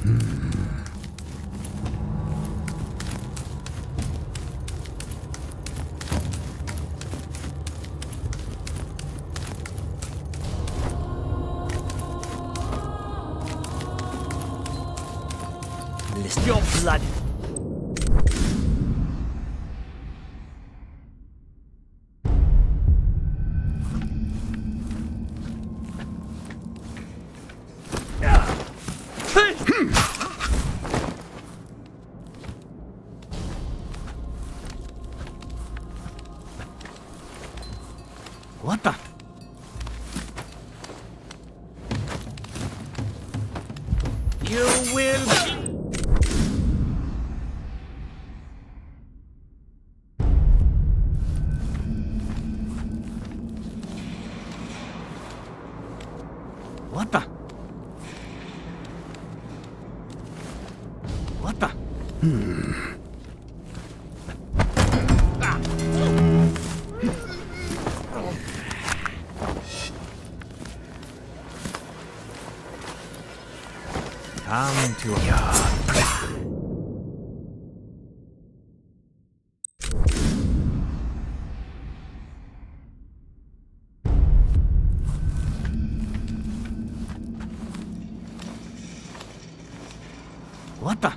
List your blood. What the? You will be... What the? What the? Come to your... What the?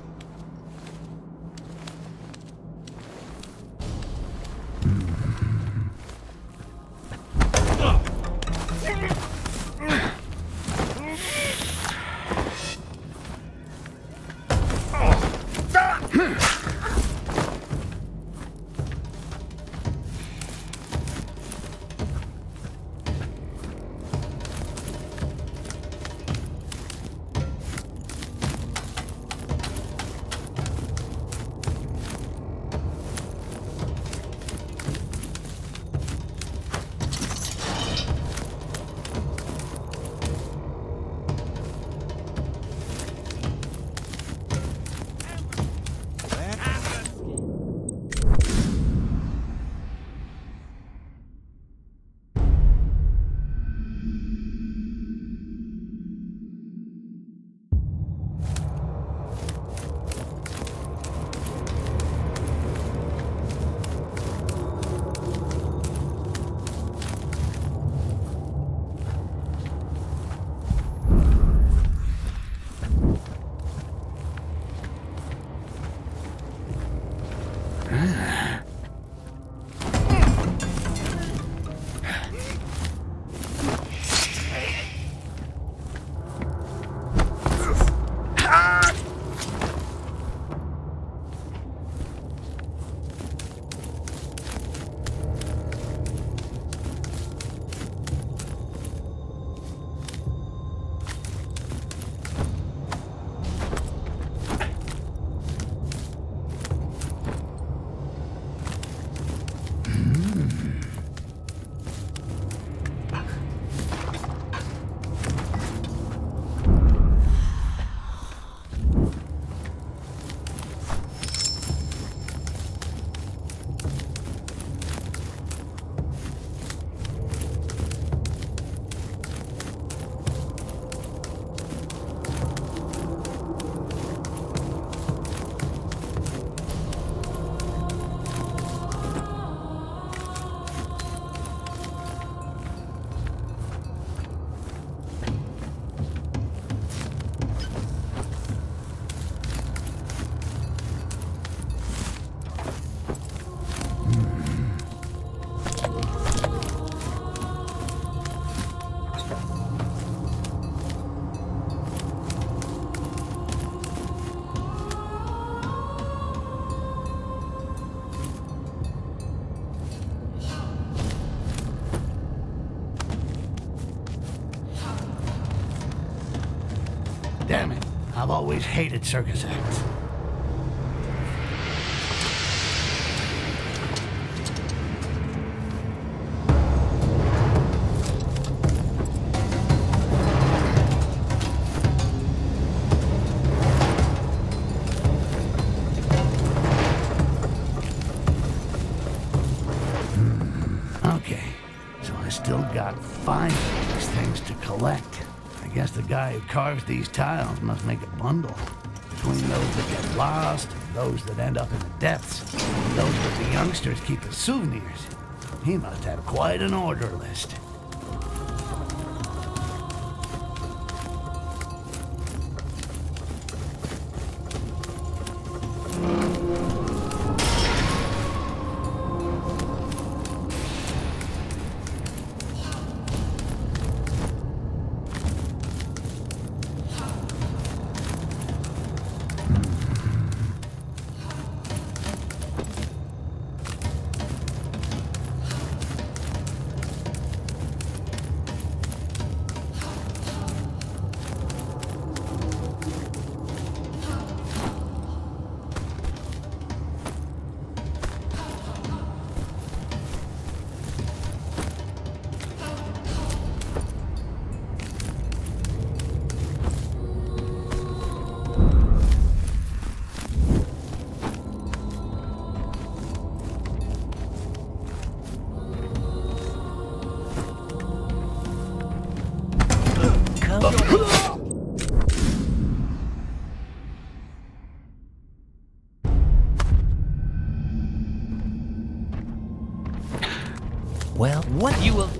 Damn it. I've always hated circus acts. Okay, so I still got 5 of these things to collect. I guess the guy who carves these tiles must make a bundle. Between those that get lost, those that end up in the depths, and those that the youngsters keep as souvenirs. He must have quite an order list. Well, what you will...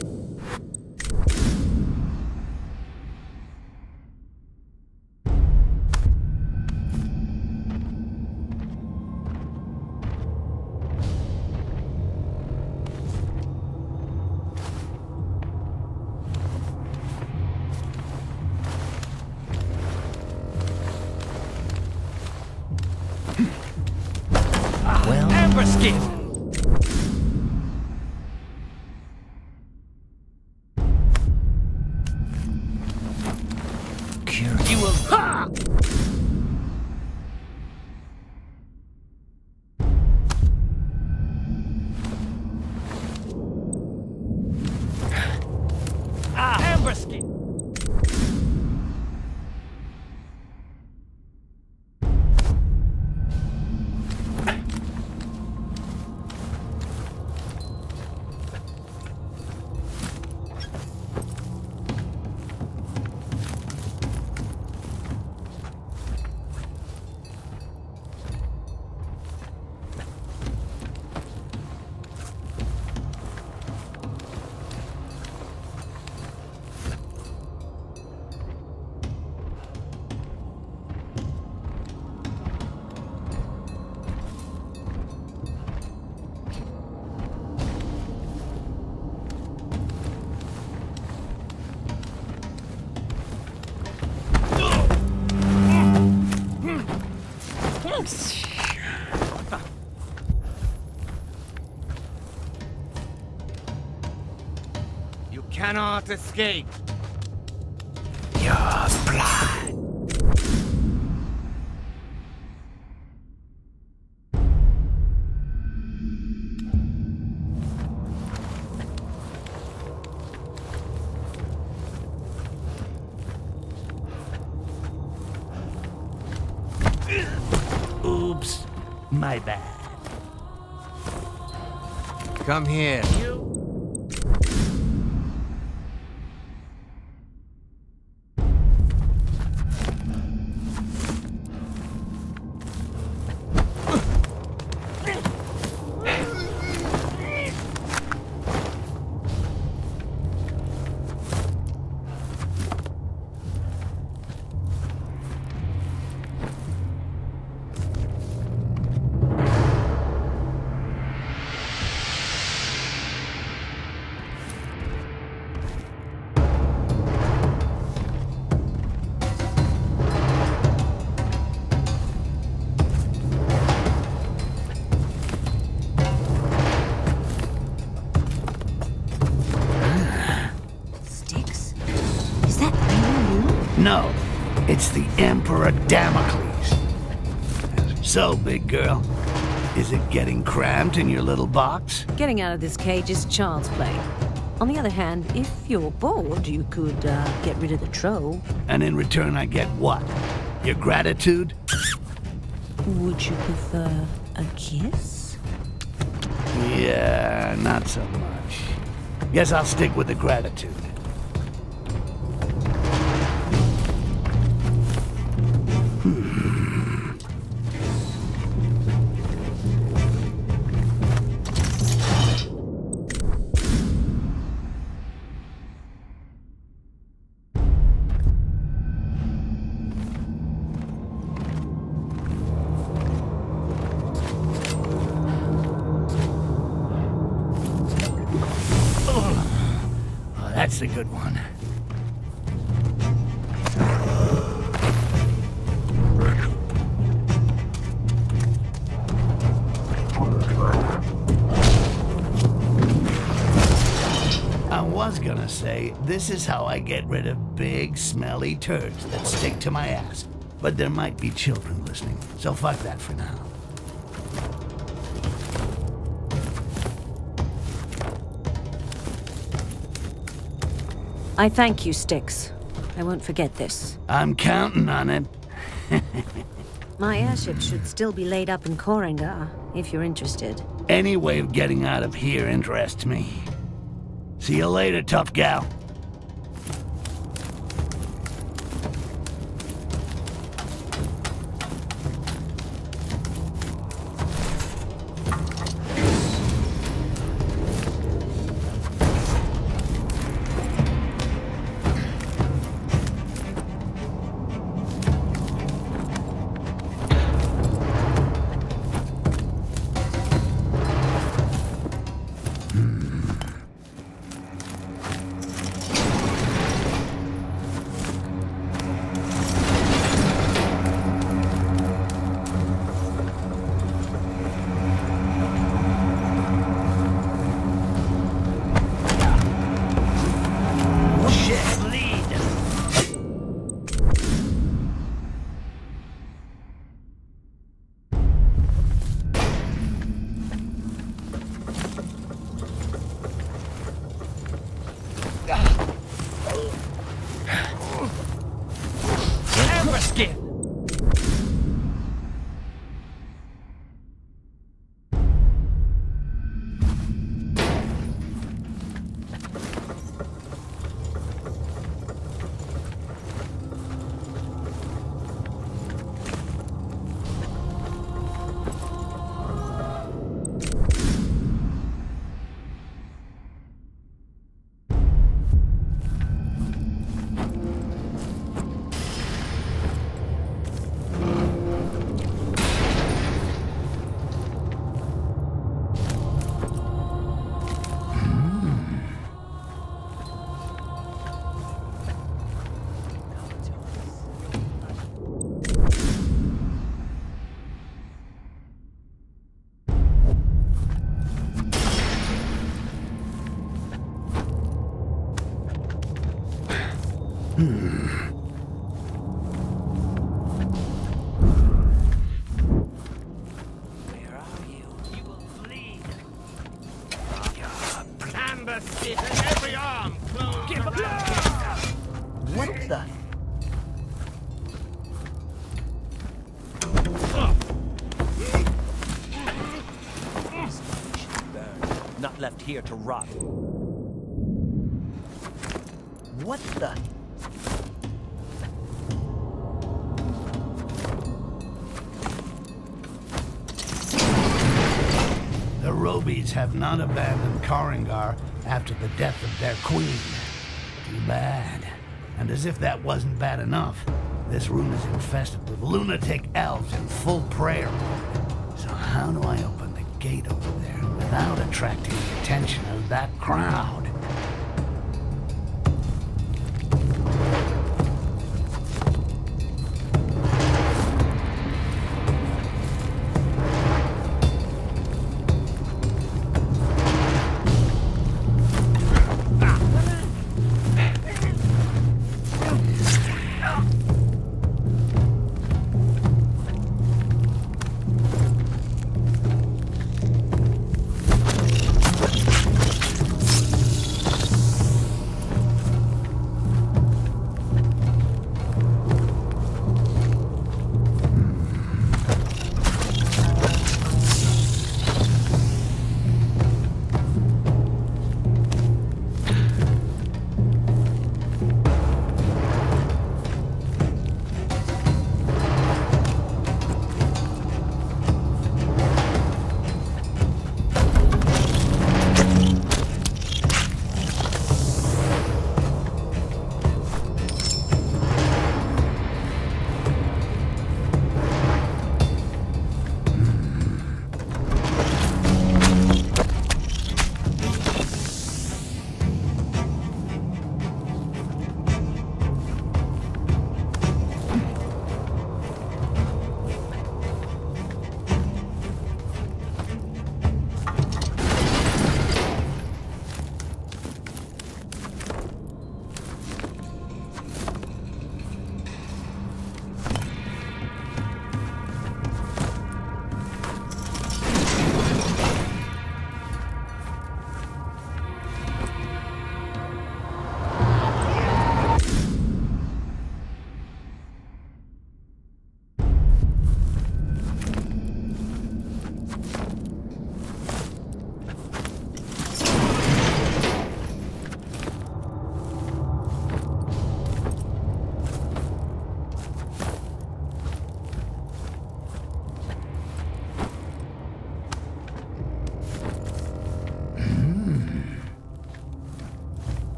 Well, amber skin! You will... Ha! Amber skin! You cannot escape. Your blood. Oops, my bad. Come here. Styx? Is that really you? No, it's the Emperor Damocles. So, big girl, is it getting cramped in your little box? Getting out of this cage is child's play. On the other hand, if you're bored, you could get rid of the troll. And in return, I get what? Your gratitude? Would you prefer a kiss? Yeah, not so much. Guess I'll stick with the gratitude. That's a good one. I was gonna say, this is how I get rid of big, smelly turds that stick to my ass. But there might be children listening, so fuck that for now. I thank you, Styx. I won't forget this. I'm counting on it. My airship should still be laid up in Korengar, if you're interested. Any way of getting out of here interests me. See you later, tough gal. Where are you? You will flee. Amber spit in every arm. Close around. What the? Not left here to rot. What the? The Robies have not abandoned Korengar after the death of their queen. Too bad. And as if that wasn't bad enough, this room is infested with lunatic elves in full prayer mode. So how do I open the gate over there without attracting the attention of that crowd?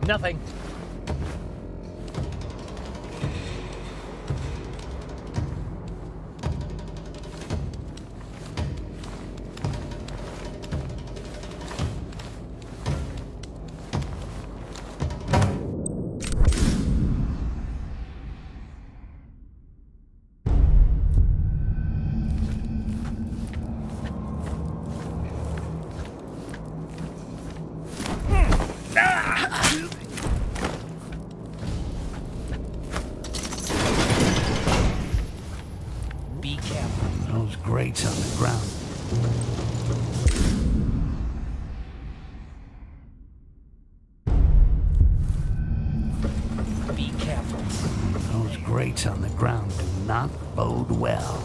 Nothing. Be careful. Those grates on the ground. Be careful. Those grates on the ground do not bode well.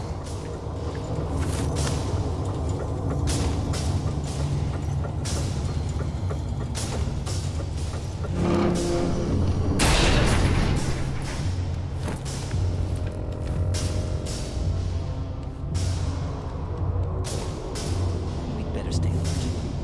We'd better stay alert.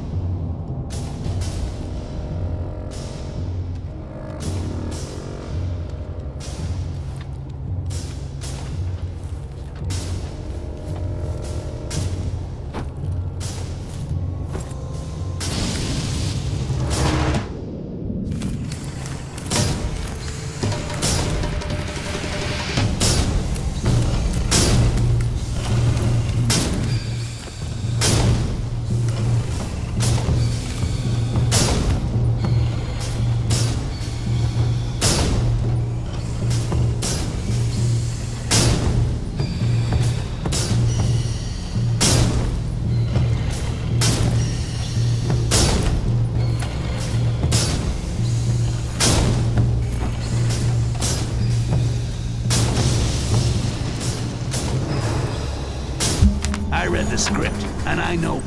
I read the script, and I know.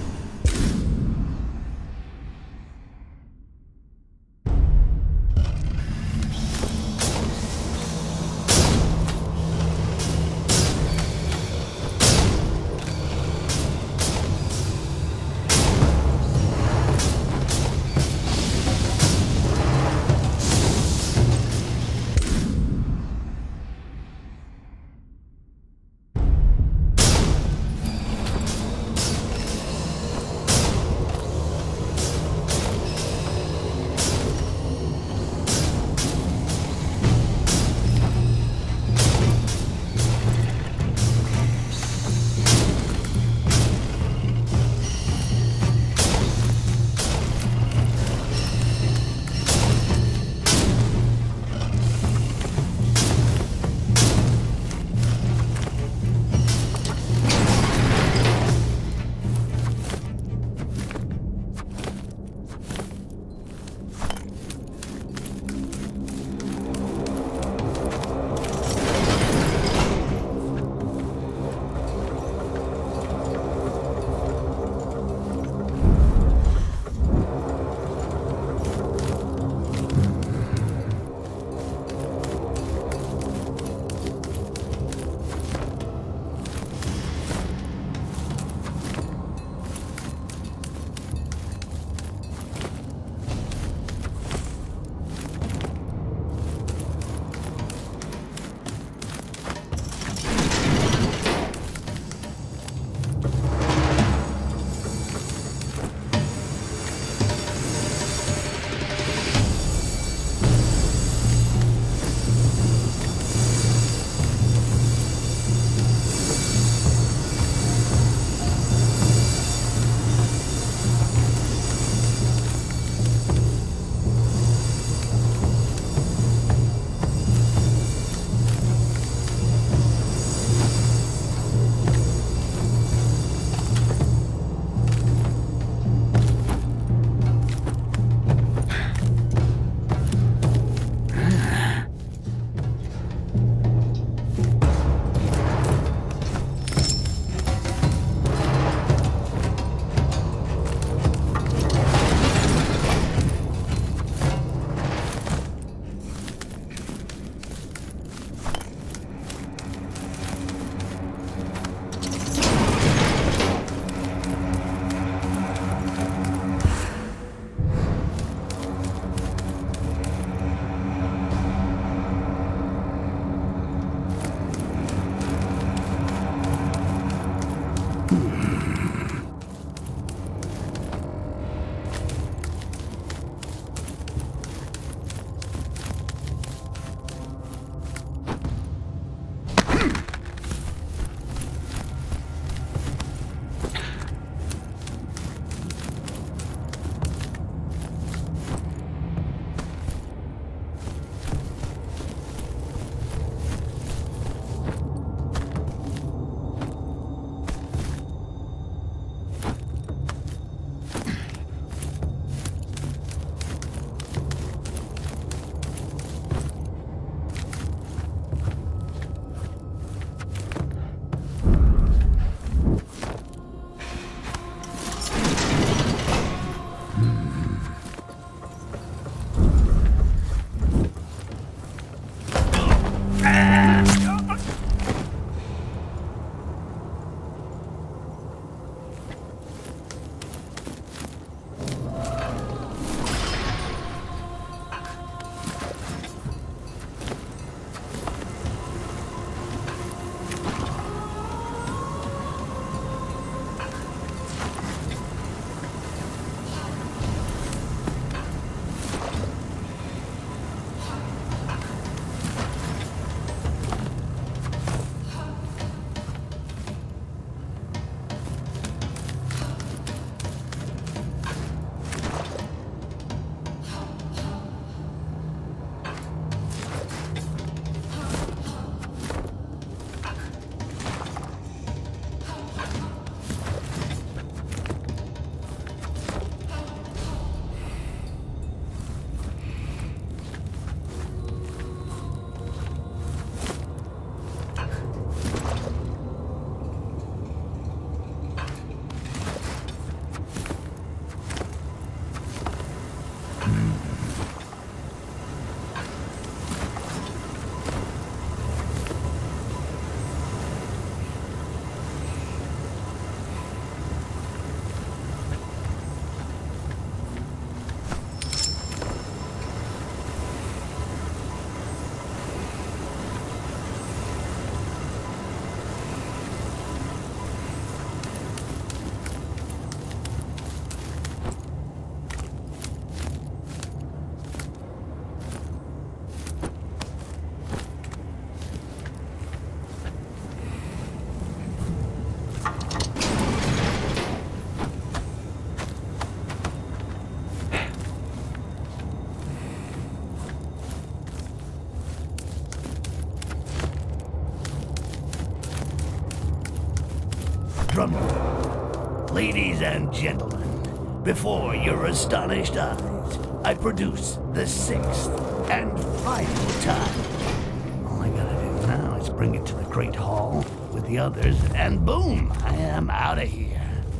Drum roll. Ladies and gentlemen, before your astonished eyes, I produce the 6th and final time. All I gotta do now is bring it to the Great Hall with the others, and boom, I am out of here.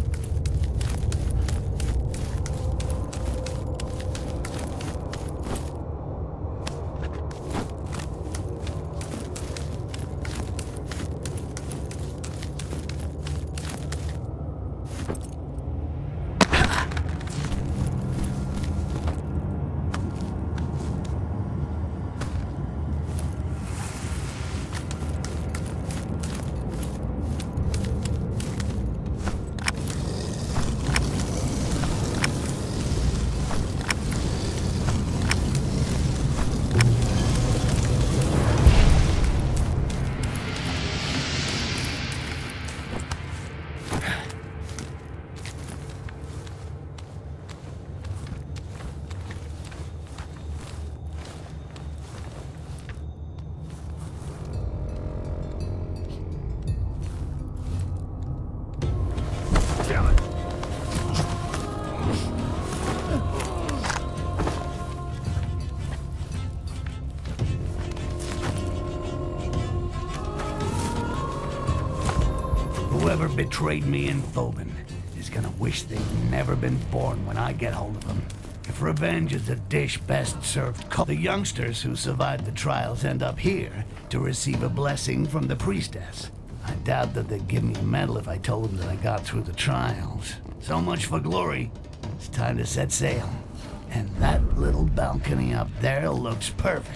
Whoever betrayed me in Phobin is gonna wish they'd never been born when I get hold of them. If revenge is a dish best served cold, the youngsters who survived the trials end up here to receive a blessing from the priestess. I doubt that they'd give me a medal if I told them that I got through the trials. So much for glory. It's time to set sail. And that little balcony up there looks perfect.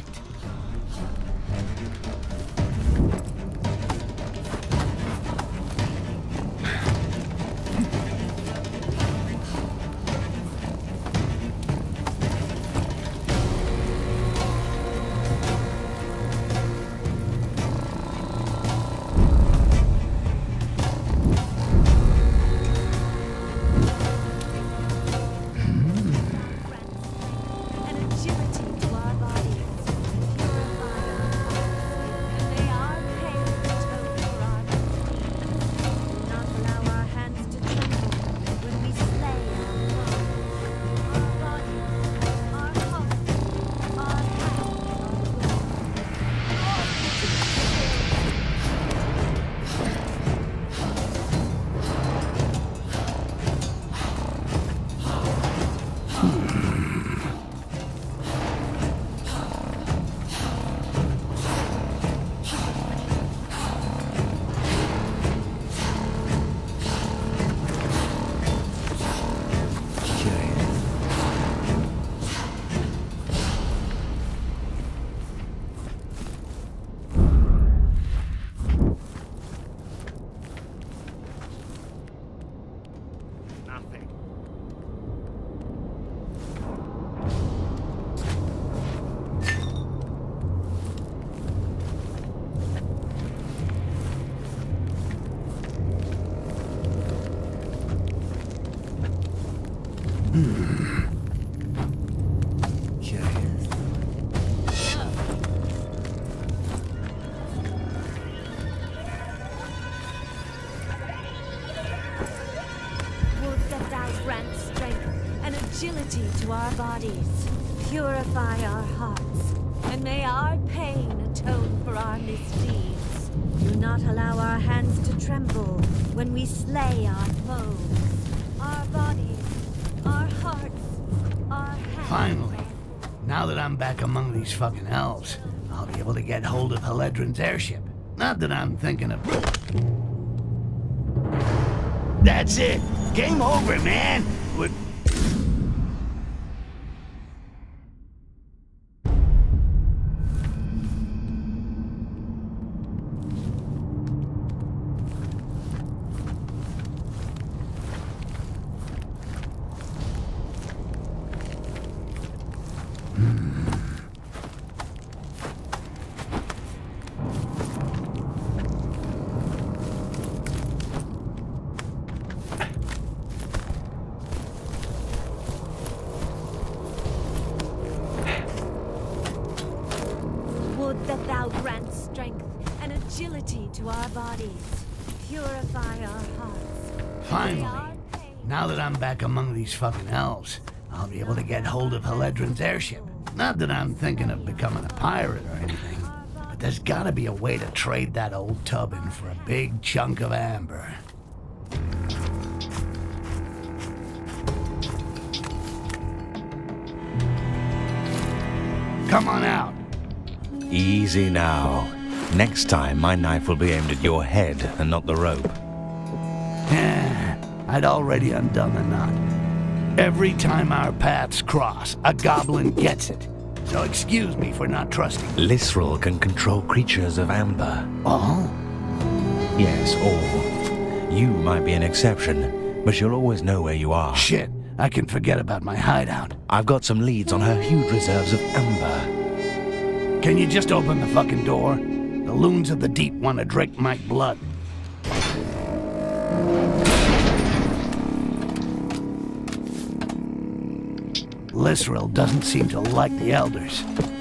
Agility to our bodies, purify our hearts, and may our pain atone for our misdeeds. Do not allow our hands to tremble when we slay our foes. Our bodies, our hearts, our hands. Finally, now that I'm back among these fucking elves, I'll be able to get hold of Haledron's airship. Not that I'm thinking of... That's it! Game over, man! We're... That thou grant strength and agility to our bodies. purify our hearts. Finally. Now that I'm back among these fucking elves, I'll be able to get hold of Heledrin's airship. Not that I'm thinking of becoming a pirate or anything, but there's gotta be a way to trade that old tub in for a big chunk of amber. Come on out. Easy now. Next time, my knife will be aimed at your head and not the rope. I'd already undone the knot. Every time our paths cross, a goblin gets it. So excuse me for not trusting. Lisrel can control creatures of amber. Oh? Yes, all. You might be an exception, but you'll always know where you are. Shit, I can forget about my hideout. I've got some leads on her huge reserves of amber. Can you just open the fucking door? The loons of the deep want to drink my blood. Lisrel doesn't seem to like the elders.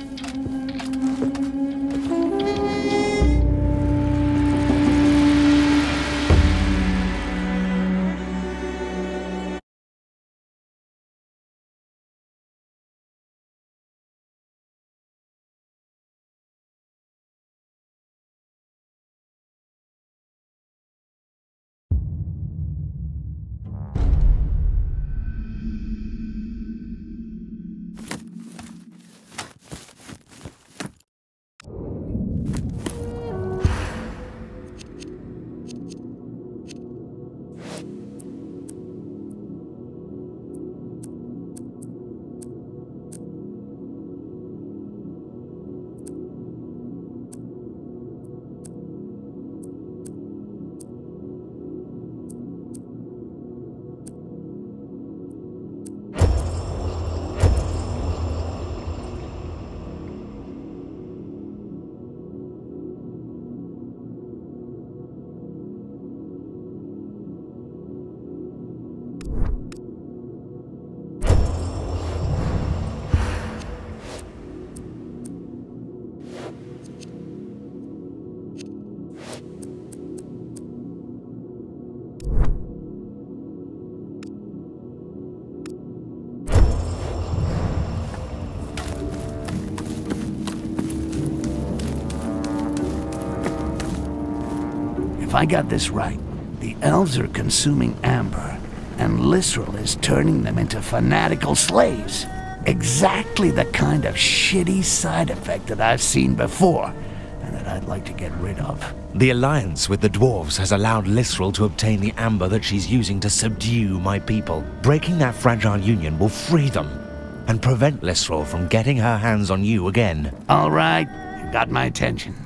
If I got this right, the elves are consuming amber, and Lisrel is turning them into fanatical slaves. Exactly the kind of shitty side effect that I've seen before, and that I'd like to get rid of. The alliance with the dwarves has allowed Lisrel to obtain the amber that she's using to subdue my people. Breaking that fragile union will free them, and prevent Lisrel from getting her hands on you again. All right, you got my attention.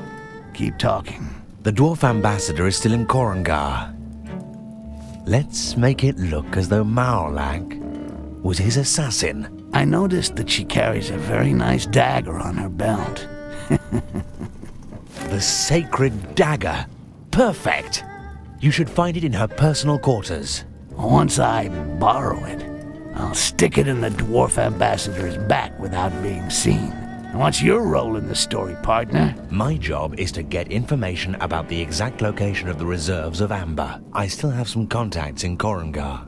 Keep talking. The dwarf ambassador is still in Korengar. Let's make it look as though Maorlak was his assassin. I noticed that she carries a very nice dagger on her belt. The sacred dagger. Perfect. You should find it in her personal quarters. Once I borrow it, I'll stick it in the dwarf ambassador's back without being seen. And what's your role in the story, partner? My job is to get information about the exact location of the reserves of amber. I still have some contacts in Korengar.